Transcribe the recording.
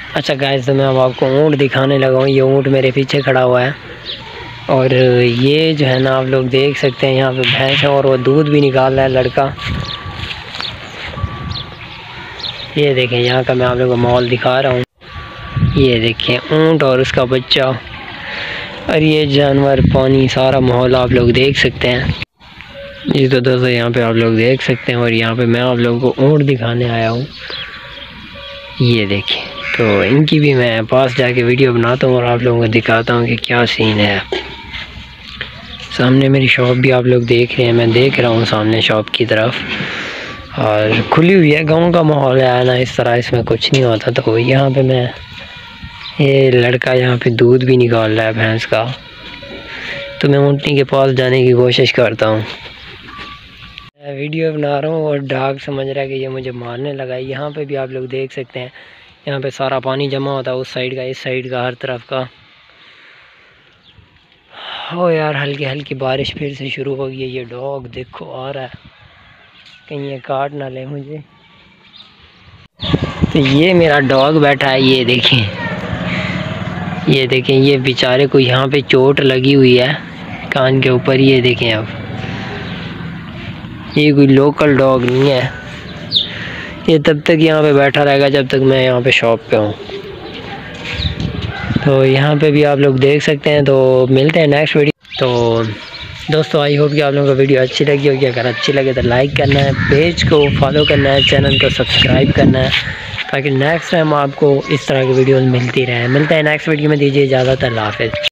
अच्छा गाइस, तो मैं अब आपको ऊँट दिखाने लगा हूँ। ये ऊँट मेरे पीछे खड़ा हुआ है और ये जो है ना आप लोग देख सकते हैं यहाँ पे भैंस है और वो दूध भी निकाल रहा है लड़का। ये देखें यहाँ का मैं आप लोगों को माहौल दिखा रहा हूँ। ये देखें ऊँट और उसका बच्चा और ये जानवर, पानी, सारा माहौल आप लोग देख सकते हैं। ये तो दोस्तों यहाँ पे आप लोग देख सकते हैं और यहाँ पे मैं आप लोगों को ऊँट दिखाने आया हूँ। ये देखें, तो इनकी भी मैं पास जाके वीडियो बनाता हूँ और आप लोगों को दिखाता हूँ कि क्या सीन है। सामने मेरी शॉप भी आप लोग देख रहे हैं, मैं देख रहा हूँ सामने शॉप की तरफ और खुली हुई है। गांव का माहौल है ना, इस तरह इसमें कुछ नहीं होता। तो यहाँ पे मैं, ये लड़का यहाँ पे दूध भी निकाल रहा है भैंस का। तो मैं ऊँटनी के पास जाने की कोशिश करता हूँ। मैं वीडियो बना रहा हूँ और डॉग समझ रहा है कि ये मुझे मारने लगा है। यहाँ पे भी आप लोग देख सकते हैं, यहाँ पे सारा पानी जमा होता है, उस साइड का, इस साइड का, हर तरफ का। ओ यार, हल्की हल्की बारिश फिर से शुरू हो गई है। ये डॉग देखो आ रहा है, कहीं ये काट ना ले मुझे। तो ये मेरा डॉग बैठा है, ये देखें, ये देखें, ये बेचारे को यहाँ पे चोट लगी हुई है कान के ऊपर। ये देखें, अब ये कोई लोकल डॉग नहीं है। ये तब तक यहाँ पे बैठा रहेगा जब तक मैं यहाँ पे शॉप पे हूँ। तो यहाँ पे भी आप लोग देख सकते हैं। तो मिलते हैं नेक्स्ट वीडियो। तो दोस्तों आई होप कि आप लोगों को वीडियो अच्छी लगी होगी। अगर अच्छी लगे तो लाइक करना है, पेज को फॉलो करना है, चैनल को सब्सक्राइब करना है, ताकि नेक्स्ट टाइम आपको इस तरह की वीडियोस मिलती रहे। मिलते हैं नेक्स्ट वीडियो में, दीजिए इजाज़त, अल्लाह हाफ़िज़।